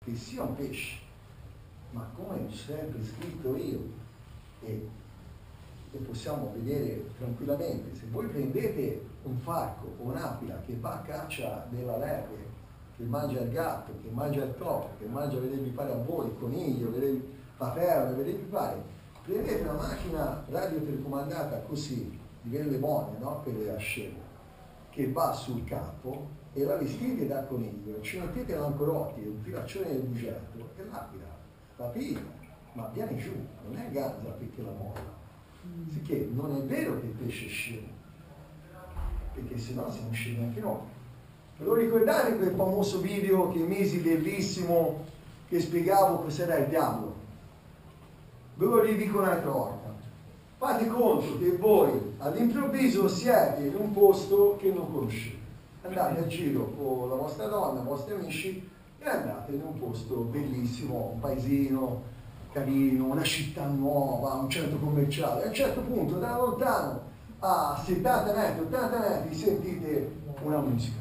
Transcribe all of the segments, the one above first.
che sia un pesce, ma come ho sempre scritto io, e possiamo vedere tranquillamente, se voi prendete un falco o un'aquila che va a caccia della lepre, che mangia il gatto, che mangia il topo, che mangia, vedete, mi pare a voi, il coniglio, vedete, la perla, vedete, mi pare, prendete una macchina radiotelecomandata così, di quelle buone, no? Quelle a scemo, che va sul campo e la vestite da coniglio, ci mettete l'ancorotti, un filaccione del bugetto e l'aquila la piglia, ma viene giù, non è ganza perché la molla. Sicché non è vero che il pesce è scemo, perché sennò siamo scemi anche noi. Ve lo ricordate quel famoso video che misi bellissimo che spiegavo cos'era il diavolo? Ve lo ridico un'altra volta. Fate conto che voi all'improvviso siete in un posto che non conoscete. Andate a giro con la vostra donna, i vostri amici e andate in un posto bellissimo, un paesino carino, una città nuova, un centro commerciale. A un certo punto, da lontano, a 70 metri, 80 metri, sentite una musica.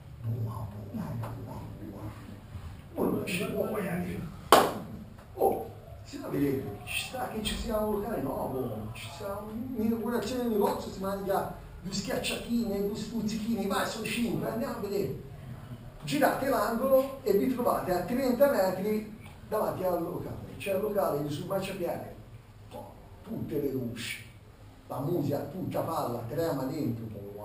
Oh, se la vedete, ci sta che ci sia un locale nuovo, ci sia un'inaugurazione del negozio, si mangia due schiacciatine, due stuzzichini, vai, sono 5, andiamo a vedere. Girate l'angolo e vi trovate a 30 metri davanti al locale. C'è il locale sul marciapiede, tutte le luci, la musica tutta palla, trema dentro,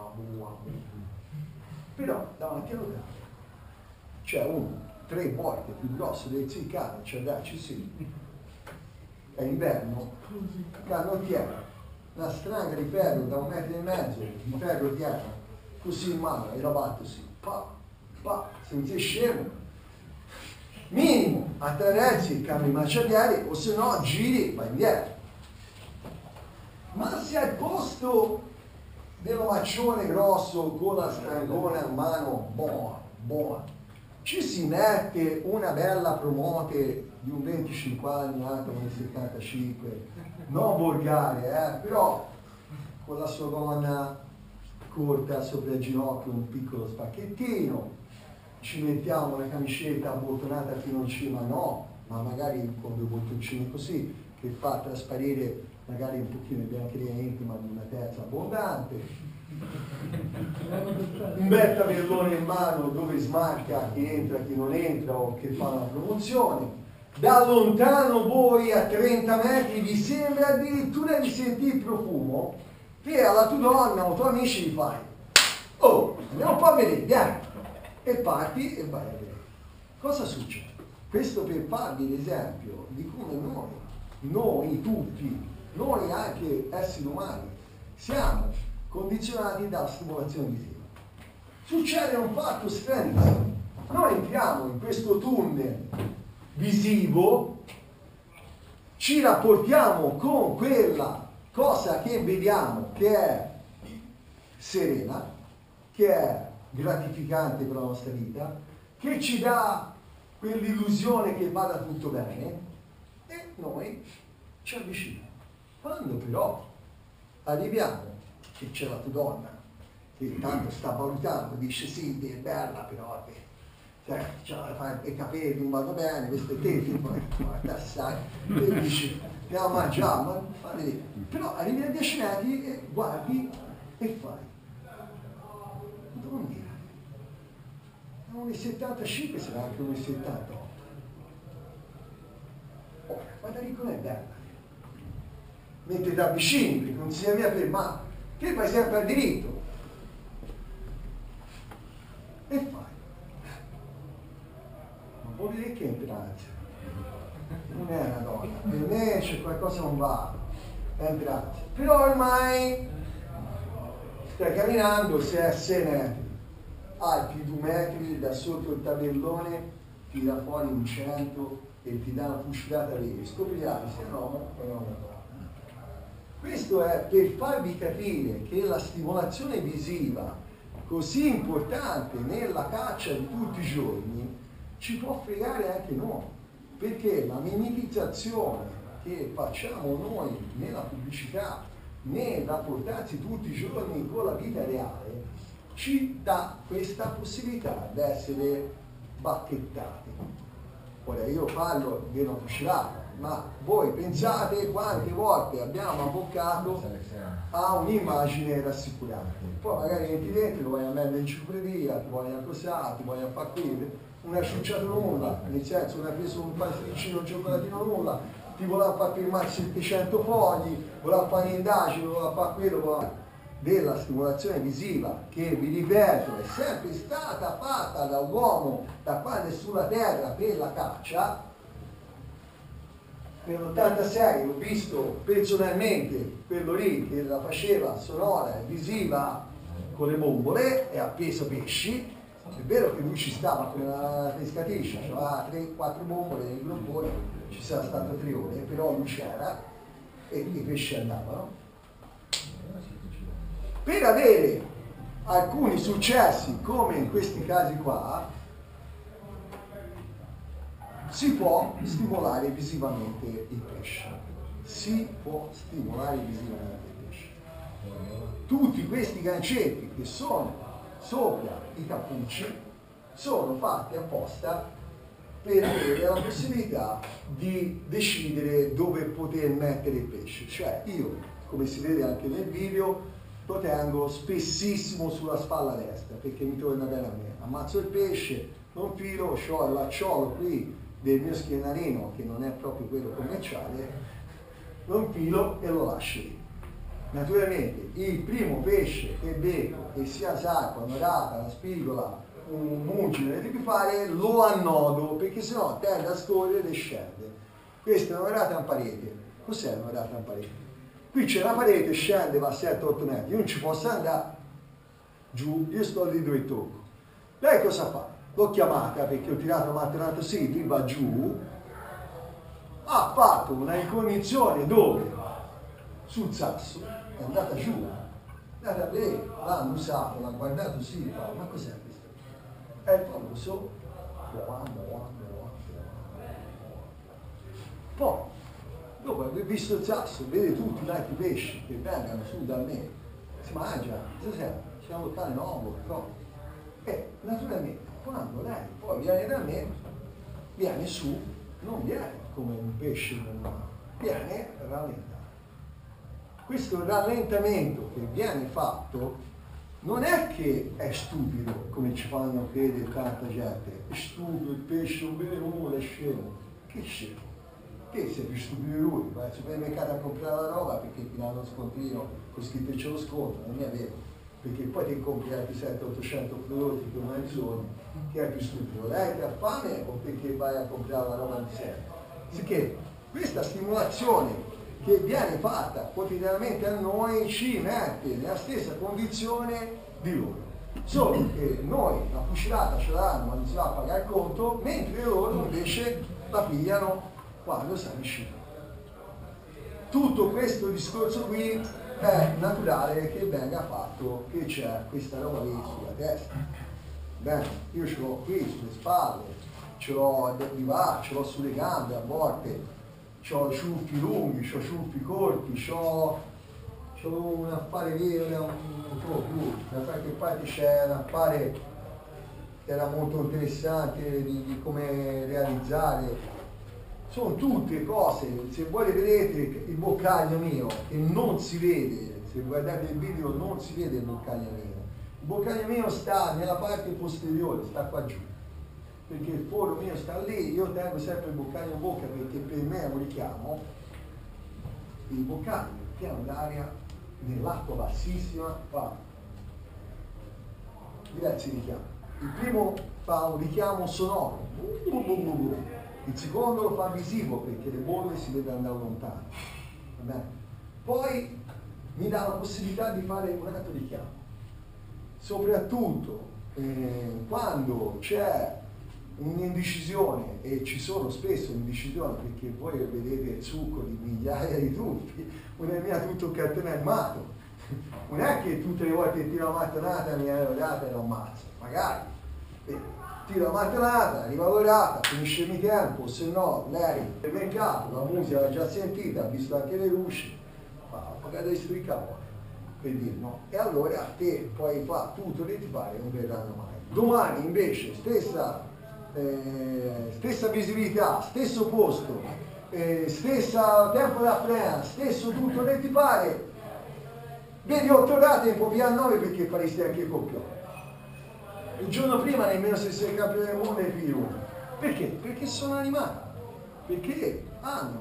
però davanti al locale c'è uno 3 volte più grosso del ziccano, c'è darci sì, è inverno, canottiera, una stranga di ferro da 1,5 metri, di ferro pieno, così in mano, e la batte così, se non sei scemo, minimo attraversi il cambio marciapiede o se no giri e vai indietro. Ma se al posto dell'omaccione grosso con la strangona in mano, buona, ci si mette una bella promote di un 25 anni, anche un 75, non volgare, però con la sua gonna corta sopra il ginocchio, un piccolo spacchettino, ci mettiamo la camicetta abbottonata fino in cima, no, ma magari con 2 bottoncini così, che fa trasparire magari un pochino di biancheria intima di una terza abbondante, un bel tabellone in mano dove smarca chi entra, chi non entra o che fa una promozione. Da lontano voi a 30 metri vi sembra addirittura di sentire il profumo che alla tua donna o tuoi amici gli fai: oh, andiamo un po' a vedere, vieni, e parti e vai a vedere. Cosa succede? Questo per farvi l'esempio di come noi tutti, noi anche esseri umani, siamo condizionati dalla stimolazione visiva. Succede un fatto stranissimo. Noi entriamo in questo tunnel visivo, ci rapportiamo con quella cosa che vediamo che è serena, che è gratificante per la nostra vita, che ci dà quell'illusione che vada tutto bene e noi ci avviciniamo. Quando però arriviamo che c'è la tua donna che tanto sta valutando, dice sì, è bella però cioè, i capelli non vanno bene, queste tette, poi sai, e dici andiamo a mangiare, ma vedete. Però arrivi a 10 metri e guardi e fai: dove era? È 1,75, sarà anche 1,78. Oh, guarda lì com'è bella. Mentre ti avvicini, perché non si via per mano, che vai sempre al diritto. E fai. Ma vuol dire che entrate? Non è una donna, per me c'è qualcosa non va, entrate. Però ormai stai camminando, sei a 6 metri, alti 2 metri da sotto il tabellone, tira fuori un 100 e ti dà una fucilata lì, scoprirai se è un uomo o non una donna. Questo è per farvi capire che la stimolazione visiva, così importante nella caccia di tutti i giorni, ci può fregare anche noi, perché la mimetizzazione che facciamo noi nella pubblicità, nel rapportarsi tutti i giorni con la vita reale, ci dà questa possibilità di essere bacchettati. Poi io parlo di una fucilata, ma voi pensate quante volte abbiamo abboccato a un'immagine rassicurante. Poi magari entri dentro, ti vogliono mettere l'enciclopedia, ti vogliono accosare, ti vogliono fare quello, non hai ciucciato nulla, nel senso non hai preso un pasticcino, un cioccolatino, nulla, ti voleva far firmare 700 fogli, voleva fare un'indagine, voleva fare quello, voleva della stimolazione visiva che, vi ripeto, è sempre stata fatta dall'uomo da quando è sulla terra per la caccia. Nell'86 ho visto personalmente quello lì che la faceva sonora e visiva con le bombole e ha preso pesci. È vero che lui ci stava con una pescatrice, aveva 3-4 bombole nel groppone, ci sarà stato 3 ore, però lui c'era e i pesci andavano. Per avere alcuni successi come in questi casi qua, si può stimolare visivamente il pesce. Si può stimolare visivamente il pesce. Tutti questi gancetti che sono sopra i cappucci sono fatti apposta per avere la possibilità di decidere dove poter mettere il pesce. Cioè io, come si vede anche nel video, lo tengo spessissimo sulla spalla destra perché mi torna bene a me. Ammazzo il pesce, lo infilo, ho il lacciolo qui del mio schienarino che non è proprio quello commerciale, lo infilo e lo lascio lì. Naturalmente il primo pesce che becco, che sia sacco, una rata, una spigola, un mugine, che fare, lo annodo perché sennò tende a scorrere e scende. Questa è una rata in parete. Cos'è una rata in parete? Qui c'è una parete, scende, va a 7-8 metri, io non ci posso andare giù, io sto lì dove tocco. Lei cosa fa? L'ho chiamata perché ho tirato un mattonato, sì, lui va giù, ha fatto una ricognizione dove? Sul sasso, è andata giù, è andata a vedere, l'hanno usato, l'ha guardato, sì, fa, ma cos'è questo? È il famoso poi, dopo aver visto il sasso, vede tutti gli altri pesci che vengono su da me, si mangia, cos'è? Siamo lontani nuovo, no? E naturalmente quando lei poi viene da me, viene su, non viene come un pesce normale, viene rallentato. Questo rallentamento che viene fatto non è che è stupido, come ci fanno credere tanta gente, è stupido, il pesce non vede nulla, è scemo. Che scemo? Che sei più stupido di lui, vai al supermercato a comprare la roba perché ti danno lo scontrino con scritto c'è lo sconto, non è vero, perché poi ti compri altri 700-800 prodotti che non hai bisogno, che è più stupido, lei che ha fame o perché vai a comprare la roba di sé? Sicché questa stimolazione che viene fatta quotidianamente a noi ci mette nella stessa condizione di loro, solo che noi la fucilata ce l'hanno ma non si va a pagare il conto, mentre loro invece la pigliano quando si avvicina. Tutto questo discorso qui è naturale che venga fatto che c'è questa roba lì sulla testa. Bene, io ce l'ho qui sulle spalle, ce l'ho di là, ce l'ho sulle gambe a volte, ho ciuffi lunghi, ho ciuffi corti, ho un affare vero, un po' più, da qualche parte c'è un affare che era molto interessante di come realizzare. Sono tutte cose, se voi vedete il boccaglio mio, che non si vede, se guardate il video non si vede il boccaglio mio. Il boccaglio mio sta nella parte posteriore, sta qua giù, perché il foro mio sta lì, io tengo sempre il boccaglio in bocca perché per me è un richiamo. Il boccaglio, piano d'aria, nell'acqua bassissima, fa diversi richiami. Il primo fa un richiamo sonoro, il secondo lo fa visivo perché le bolle si deve andare lontano. Va bene? Poi mi dà la possibilità di fare un altro richiamo. Soprattutto quando c'è un'indecisione, e ci sono spesso indecisioni perché voi vedete il succo di migliaia di tuffi, una mia tutto un cartone armato. Non è che tutte le volte che tiro la mattonata mi ero data e lo ammazzo, magari. Tiro la mattonata, arriva l'orata, finisce il tempo, se no lei per mercato, la musica l'ha già sentita, ha visto anche le luci, ha pagato i suoi cavoli, per dire no. E allora te poi fa tutto che ti pare, non verranno mai. Domani invece stessa stessa visibilità, stesso posto, stessa tempo da plena, stesso tutto che ti pare, vedi 8 date un po' più a 9 perché faresti anche il copione. Il giorno prima nemmeno se sei campione del mondo e più. Perché? Perché sono animati, perché hanno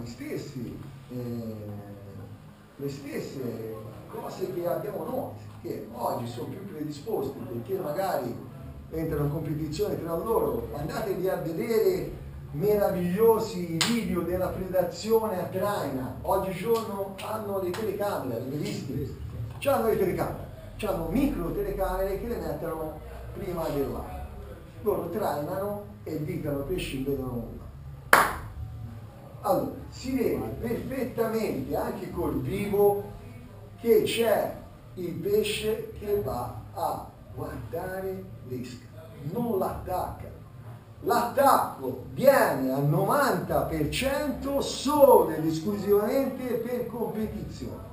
le stesse cose che abbiamo noi, che oggi sono più predisposti perché magari entrano in competizione tra loro. Andatevi a vedere meravigliosi video della predazione a traina. Oggigiorno hanno le telecamere, avete visto? C'hanno le telecamere, c'hanno micro telecamere che le mettono prima dell'acqua. Loro trainano e dicono pesci non vedono nulla. Allora, si vede perfettamente anche col vivo che c'è il pesce che va a guardare l'esca, non l'attacca. L'attacco viene al 90% solo ed esclusivamente per competizione.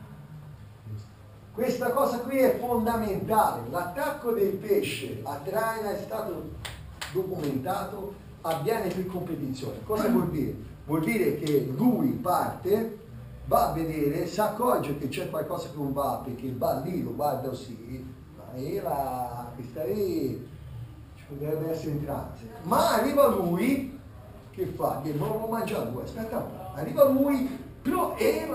Questa cosa qui è fondamentale. L'attacco del pesce a traina è stato documentato, avviene per competizione. Cosa vuol dire? Vuol dire che lui parte, va a vedere, si accorge che c'è qualcosa che non va, perché va lì, lo guarda così, ma questa lì ci potrebbe essere in trance. Ma arriva lui, che fa? Che non lo mangia lui, aspetta un po', arriva lui, però c'è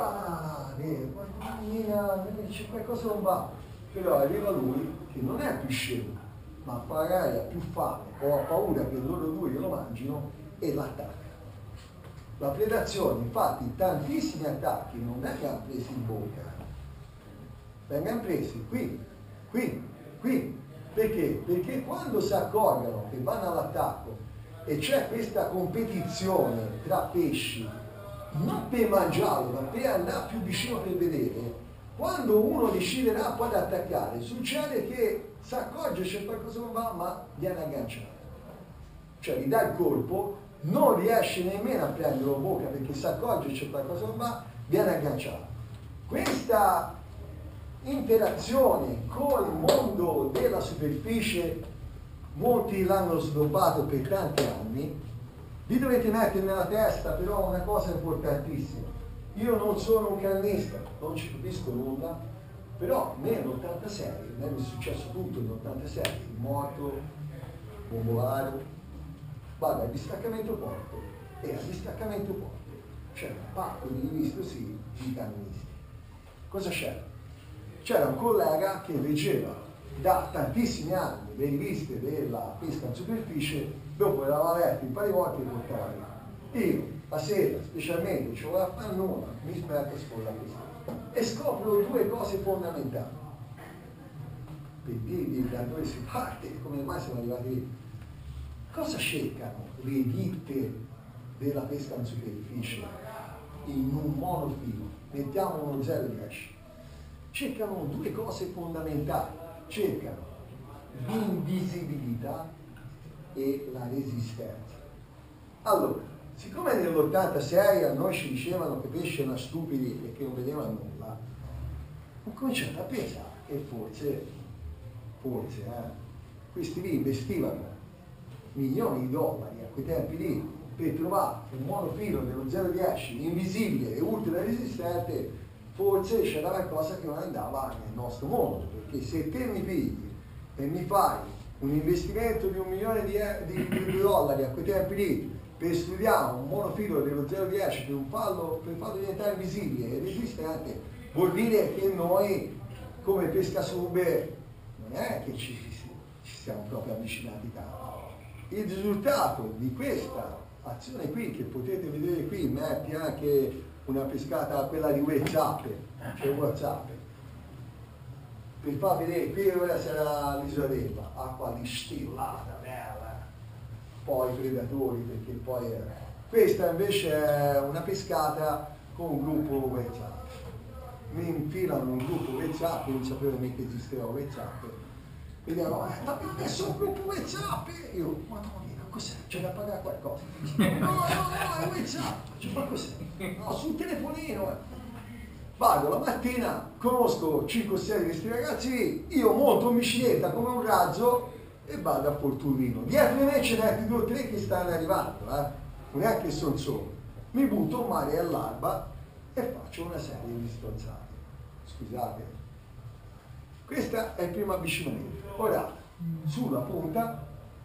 qualcosa che non va. Però arriva lui, che non è più scemo, ma magari ha più fame o ha paura che loro due lo mangino e l'attacca. La predazione, infatti, tantissimi attacchi non vengono presi in bocca, vengono presi qui. Perché? Perché quando si accorgono che vanno all'attacco e c'è questa competizione tra pesci, non per mangiarlo, ma per andare più vicino per vedere, quando uno deciderà poi ad attaccare, succede che si accorge c'è qualcosa che non va, ma viene agganciato. Cioè gli dà il colpo, non riesce nemmeno a prenderlo in bocca perché si accorge c'è qualcosa che non va, viene agganciato. Questa interazione con il mondo della superficie, molti l'hanno sviluppato per tanti anni, vi dovete mettere nella testa però una cosa importantissima. Io non sono un cannista, non ci capisco nulla, però nell'86, a me è successo tutto nell'86, morto, bombolaro, vado al distaccamento porto e al distaccamento porto c'era un pacco di riviste sì, di cannisti. Cosa c'era? C'era un collega che leggeva da tantissimi anni le riviste della pesca in superficie, dopo le aveva lette un paio di volte e le portava via. Io, la sera, specialmente, ci volevo fare nulla, mi smetto a scuola e scopro due cose fondamentali. Per dirvi da dove si parte, come mai siamo arrivati lì. Cosa cercano le ditte della pesca in superficie in un monofilo? Mettiamo uno 0,10. Cercano due cose fondamentali. Cercano l'invisibilità e la resistenza. Allora, siccome nell'86 a noi ci dicevano che i pesci erano stupidi e che non vedevano nulla, ho cominciato a pensare che forse questi lì investivano milioni di dollari a quei tempi lì per trovare un monofilo dello 0,10 invisibile e ultra resistente, forse c'era qualcosa che non andava nel nostro mondo, perché se te mi pigli e mi fai un investimento di $1 milione di dollari a quei tempi lì per studiare un monofilo dello 0,10 per farlo diventare invisibile e resistente, vuol dire che noi come pescasube non è che ci siamo proprio avvicinati tanto. Il risultato di questa azione qui, che potete vedere qui, metti anche una pescata, quella di WhatsApp, c'è WhatsApp, per far vedere, qui ora sarà l'isola d'Elba, acqua distillata, bella, poi predatori, perché poi questa invece è una pescata con un gruppo WhatsApp. Mi infilano un gruppo WhatsApp, non sapevo neanche che esisteva WhatsApp. E dicono, ma adesso un gruppo WhatsApp! Io, madonna, cos'è? C'è da pagare qualcosa? No, è WhatsApp, c'è qualcosa. No, sul telefonino. Vado la mattina, conosco 5 o 6 di questi ragazzi, io monto in bicicletta come un razzo e vado a Portullino. Dietro di me ce n'è 2 o 3 che stanno arrivando, non è che sono solo. Mi butto in mare all'alba e faccio una serie di stronzate. Scusate. Questo è il primo avvicinamento. Ora, sulla punta,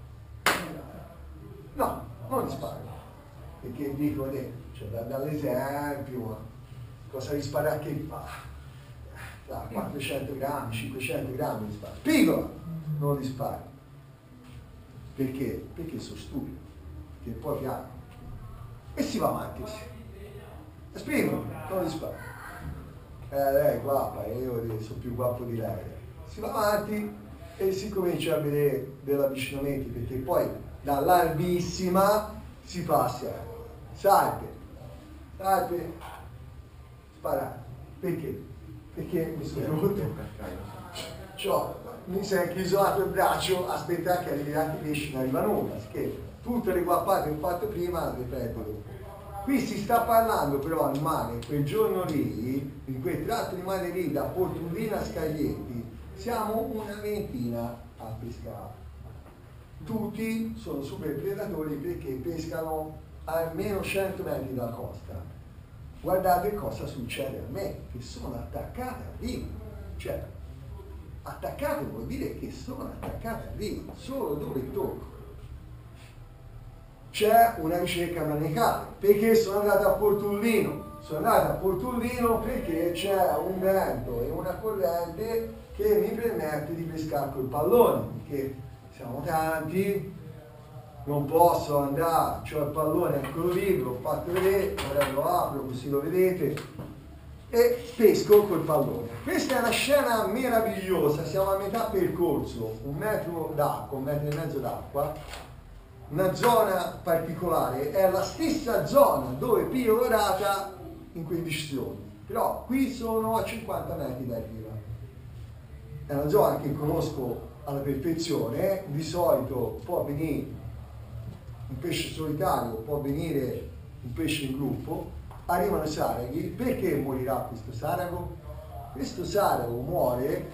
no, non sparo. Perché dico, cioè, dall'esempio, cosa gli spara che fa? Da 400 grammi, 500 grammi di sparo. Piccola! Non li sparo. Perché? Perché sono stupido. Perché poi piano. E si va avanti così. Esprimo, non li sparo. Lei è guapa, io sono più guapo di lei. Si va avanti e si comincia a vedere dell'avvicinamento, perché poi dall'albissima si passa. Salpe, sparare. Perché? Perché mi sono venuto. Mi si è isolato il braccio, aspettare che arrivati i pesci, non arriva nulla, che tutte le guappate che ho fatto prima le prendo dopo. Qui si sta parlando però al mare, quel giorno lì, in quel tratto di mare lì, da Portullino a Scaglietti, siamo una ventina a pescare. Tutti sono super predatori perché pescano a almeno 100 metri dalla costa. Guardate cosa succede a me, che sono attaccato a riva. Cioè, attaccato vuol dire che sono attaccato a riva, solo dove tocco. C'è una ricerca manicale, perché sono andato a Portullino. Sono andato a Portullino perché c'è un vento e una corrente che mi permette di pescare col pallone, perché siamo tanti, non posso andare, c'ho il pallone, eccolo lì, ve l'ho fatto vedere, ora lo apro così lo vedete, e pesco col pallone. Questa è una scena meravigliosa, siamo a metà percorso, 1 metro d'acqua, 1,5 metri d'acqua, una zona particolare, è la stessa zona dove piglio l'orata in 15 giorni, però qui sono a 50 metri da riva. È una zona che conosco alla perfezione, di solito può venire un pesce solitario, può venire un pesce in gruppo, arrivano i saraghi. Perché morirà questo sarago? Questo sarago muore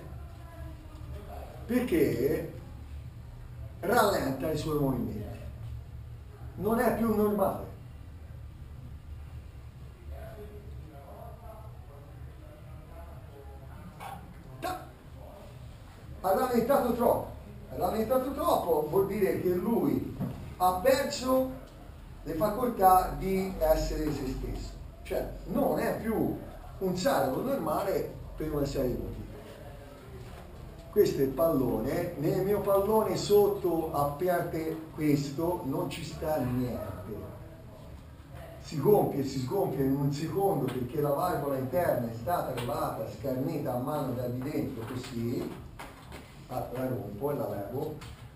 perché rallenta i suoi movimenti, non è più normale. Ha rallentato troppo vuol dire che lui ha perso le facoltà di essere se stesso, cioè non è più un sarago normale per una serie di motivi. Questo è il pallone, nel mio pallone sotto a parte questo non ci sta niente, si gonfia e si sgonfia in un secondo perché la valvola interna è stata levata, scarnita a mano da di dentro così, la rompo e la levo.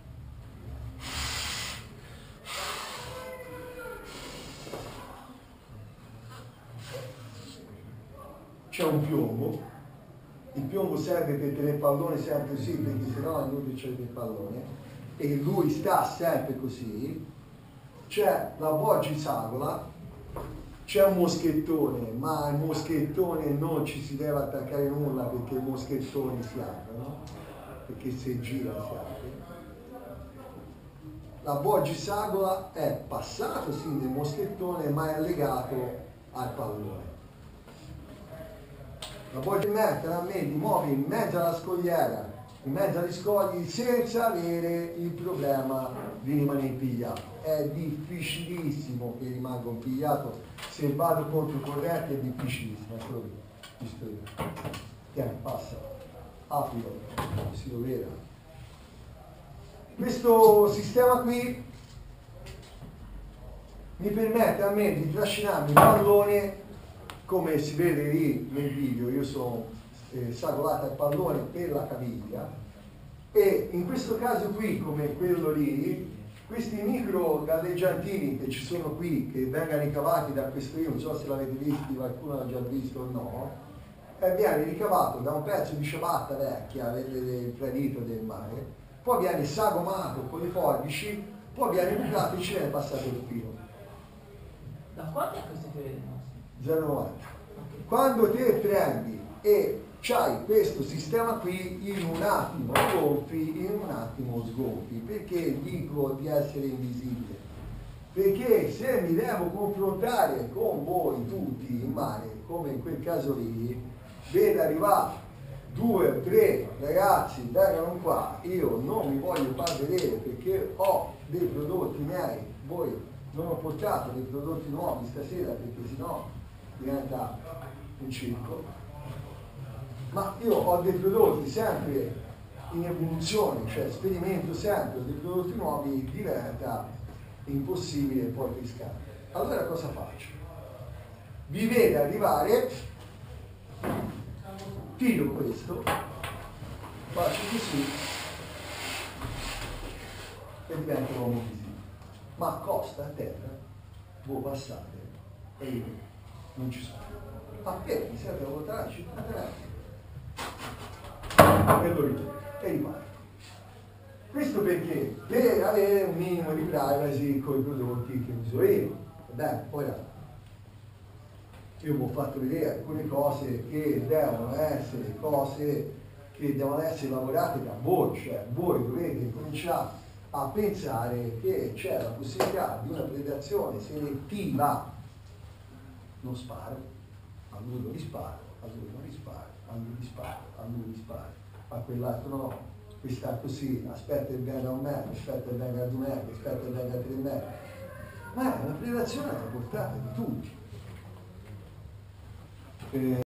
C'è un piombo, il piombo serve per tenere il pallone sempre così, perché sennò è inutile c'è il pallone, e lui sta sempre così. C'è la boggisagola, c'è un moschettone, ma il moschettone non ci si deve attaccare nulla perché i moschettoni si aprono, perché se gira si apre. La boggisagola è passato sì nel moschettone, ma è legato al pallone. La puoi mettere a me, ti muovi in mezzo alla scogliera, in mezzo agli scogli, senza avere il problema di rimanere impigliato. È difficilissimo che rimango impigliato, se vado contro corrente è difficilissimo, eccolo lì, visto io. Tieni, passa, aprilo, si lo veda. Questo sistema qui mi permette a me di trascinarmi il pallone, come si vede lì nel video. Io sono sagolato al pallone per la caviglia, e in questo caso qui, come quello lì, questi micro galleggiantini che ci sono qui, che vengono ricavati da questo, io non so se l'avete visto, qualcuno l'ha già visto o no, viene ricavato da un pezzo di ciabatta vecchia del tradito del mare, poi viene sagomato con i forbici, poi viene bucato e ci viene passato il filo. Da quanto è questo periodo? 0,90. Quando te prendi e c'hai questo sistema qui, in un attimo gonfi, in un attimo sgonfi. Perché dico di essere invisibile? Perché se mi devo confrontare con voi tutti in mare, come in quel caso lì, vedo arrivare 2 o 3 ragazzi, vengono qua, io non mi voglio far vedere perché ho dei prodotti miei, voi non ho portato dei prodotti nuovi stasera perché sennò diventa un circo, ma io ho dei prodotti sempre in evoluzione, cioè sperimento sempre dei prodotti nuovi, diventa impossibile poi pescare. Allora cosa faccio? Vi vedo arrivare, tiro questo, faccio così e diventa uomo visibile. Ma costa a terra, voi passate e io non ci sono. Appena mi serve a votare 50 metri e lo ritorno e riparto. Questo perché? Per avere un minimo di privacy con i prodotti che uso io. Bene, ora io vi ho fatto vedere alcune cose che devono essere lavorate da voi, cioè voi dovete cominciare a pensare che c'è la possibilità di una predazione selettiva. Non sparo, a lui lo risparo, a lui non risparo, a lui risparo, a lui risparo, a quell'altro no. Qui sta così, aspetta che venga a 1 metro, aspetta che venga a 2 metri, aspetta che venga a 3 metri. Ma è una predazione alla portata di tutti.